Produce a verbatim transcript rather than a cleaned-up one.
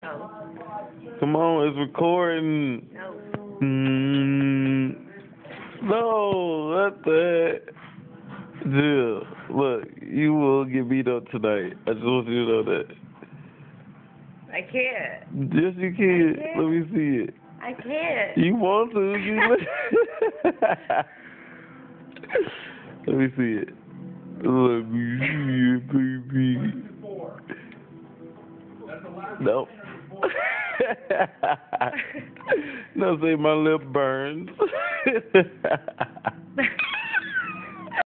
No. Come on, it's recording. No. Mm, no, what the heck? Jill, look, you will get beat up tonight. I just want you to know that. I can't. Yes, you can. Let me see it. I can't. You want to? You Let me see it. Let me see it, baby. Nope. No, say my lip burns.